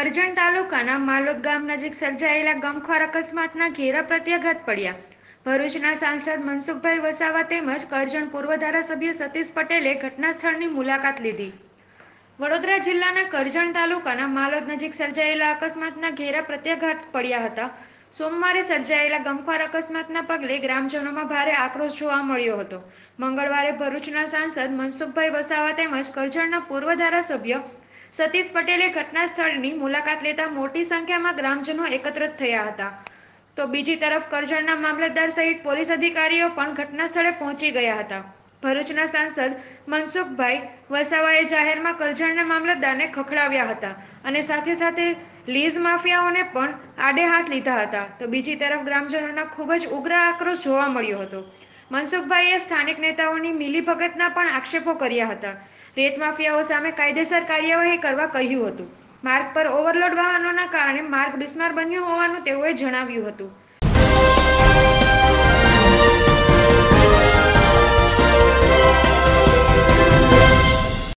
કરજણ તાલુકાના માલોદ ગામ નજીક સર્જાયેલા ગમખ્વાર અકસ્માતના ઘેરા પ્રત્યાઘાત પડ્યા. ભરૂચના સાંસદ મનસુખભાઈ વસાવા તેમજ કરજણ પૂર્વ ધારાસભ્ય સતીશ પટેલે ઘટના સ્થળની મુલાકાત લીધી. વડોદરા જિલ્લાના કરજણ તાલુકાના માલોદ નજીક સર્જાયેલા અકસ્માતના ઘેરા પ્રત્યાઘાત પડ્યા હતા. સોમવારે સર્જાયેલા ગમખ્વાર અકસ્માતના પગલે ગ્રામજનોમાં ભારે આક્રોશ જોવા મળ્યો હતો. મંગળવારે ભરૂચના સાંસદ મનસુખભાઈ વસાવા તેમજ કરજણના પૂર્વ ધારાસભ્ય સતીશ પટેલે ઘટના સ્થળની મુલાકાત લેતા મોટી સંખ્યામાં ગ્રામજનો એકત્ર થયા હતા. તો બીજી તરફ કરજણના મામલતદાર સહિત પોલીસ અધિકારીઓ પણ ઘટના સ્થળે પહોંચી ગયા હતા. ભરૂચના સાંસદ મનસુખભાઈ વસાવાએ જાહેરમાં કરજણના મામલતદારને ખખડાવ્યા હતા અને સાથે સાથે લીઝ માફિયાઓને પણ આડે હાથ લીધા હતા. તો બીજી તરફ ગ્રામજનોના ખૂબ જ ઉગ્ર આક્રોશ જોવા મળ્યો હતો. મનસુખભાઈએ સ્થાનિક નેતાઓની મિલીભગતના પણ આક્ષેપો કર્યા હતા. રેત માફિયાઓ સામે કાયદેસર કાર્યવાહી કરવા કહ્યું હતું. માર્ગ પર ઓવરલોડ વાહનોના કારણે માર્ગ બિસ્માર બન્યો હોવાનું તેઓએ જણાવ્યું હતું.